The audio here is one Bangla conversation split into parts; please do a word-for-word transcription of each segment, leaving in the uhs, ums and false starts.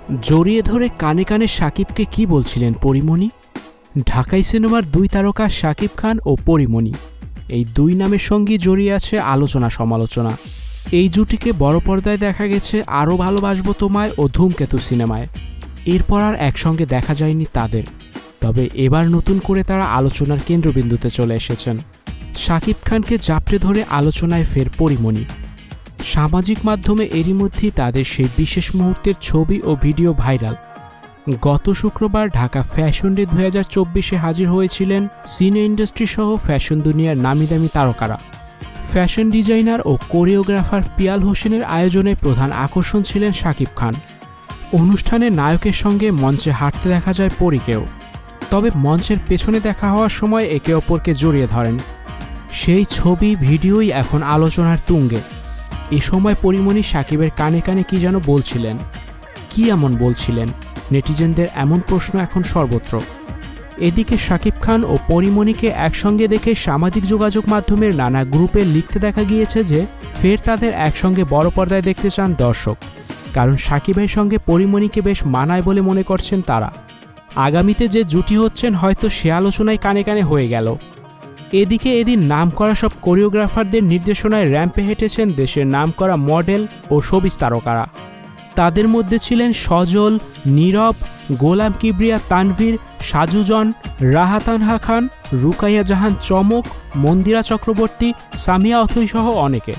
জড়িয়ে ধরে কানে কানে শাকিবকে কি বলছিলেন পরিমণি? ঢাকাই সিনেমার দুই তারকা শাকিব খান ও পরিমণি, এই দুই নামের সঙ্গেই জড়িয়ে আছে আলোচনা সমালোচনা। এই জুটিকে বড় পর্দায় দেখা গেছে আরও ভালোবাসবো তোমায় ও ধূমকেতু সিনেমায়। এরপর আর একসঙ্গে দেখা যায়নি তাদের, তবে এবার নতুন করে তারা আলোচনার কেন্দ্রবিন্দুতে চলে এসেছেন। শাকিব খানকে জাপটে ধরে আলোচনায় ফের পরিমণি। সামাজিক মাধ্যমে এরই মধ্যেই তাদের সেই বিশেষ মুহূর্তের ছবি ও ভিডিও ভাইরাল। গত শুক্রবার ঢাকা ফ্যাশন ডে দুই হাজার চব্বিশে হাজির হয়েছিলেন সিনে ইন্ডাস্ট্রি সহ ফ্যাশন দুনিয়ার নামিদামি তারকারা। ফ্যাশন ডিজাইনার ও কোরিওগ্রাফার পিয়াল হোসেনের আয়োজনে প্রধান আকর্ষণ ছিলেন শাকিব খান। অনুষ্ঠানে নায়কের সঙ্গে মঞ্চে হাঁটতে দেখা যায় পরীকেও, তবে মঞ্চের পেছনে দেখা হওয়ার সময় একে অপরকে জড়িয়ে ধরেন। সেই ছবি ভিডিওই এখন আলোচনার তুঙ্গে। এ সময় পরিমণি শাকিবের কানে কানে কি যেন বলছিলেন। কি এমন বলছিলেন? নেটিজেনদের এমন প্রশ্ন এখন সর্বত্র। এদিকে শাকিব খান ও পরিমণিকে একসঙ্গে দেখে সামাজিক যোগাযোগ মাধ্যমের নানা গ্রুপে লিখতে দেখা গিয়েছে যে ফের তাদের একসঙ্গে বড় পর্দায় দেখতে চান দর্শক, কারণ শাকিবের সঙ্গে পরিমণিকে বেশ মানায় বলে মনে করছেন তারা। আগামীতে যে জুটি হচ্ছেন হয়তো সে আলোচনায় কানে কানে হয়ে গেল। এদিকে এদিন নামকরা সব কোরিওগ্রাফারদের নির্দেশনায় র্যাম্পে হেঁটেছেন দেশের নামকরা মডেল ও শোবিজ তারকারা। তাদের মধ্যে ছিলেন সজল, নীরব, গোলাম কিবরিয়া তানভীর, সাজুজন, রাহা তানহা খান, রুকাইয়া জাহান চমক, মন্দিরা চক্রবর্তী, সামিয়া অথৈ সহ অনেকে।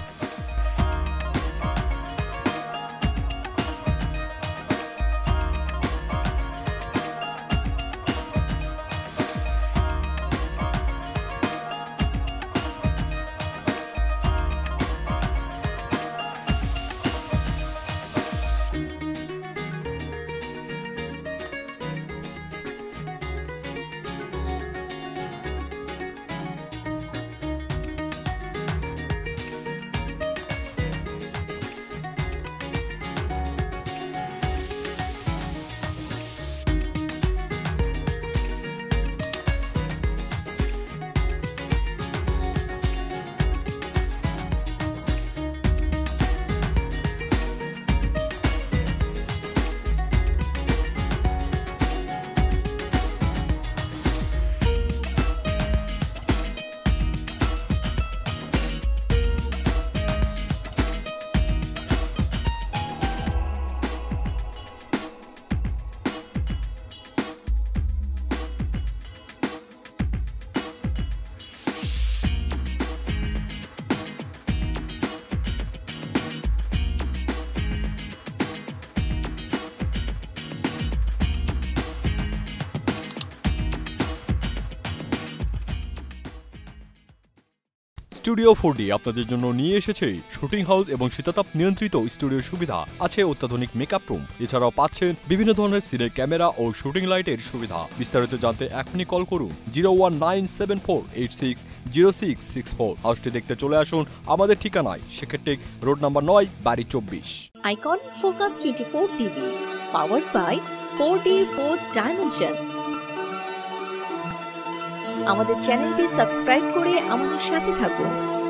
স্টুডিও ফোর ডি আপনাদের জন্য নিয়ে এসেছে শুটিং হাউস এবং শীতাতাপ নিয়ন্ত্রিত স্টুডিওর সুবিধা, আছে অত্যাধুনিক মেকআপ রুম, এছাড়াও পাচ্ছেন বিভিন্ন ধরনের সিনের ক্যামেরা ও শুটিং লাইটের সুবিধা। বিস্তারিত জানতে এখনই কল করুন zero one nine seven four eight six zero six six four. হাউসটি দেখতে চলে আসুন আমাদের ঠিকানায় সেক্ষেত্রে রোড নাম্বার নয়, বাড়ি চব্বিশ। Icon focus twenty four TV, powered by four D fourth dimension. আমাদের চ্যানেলটি সাবস্ক্রাইব করে আমাদের সাথে থাকুন।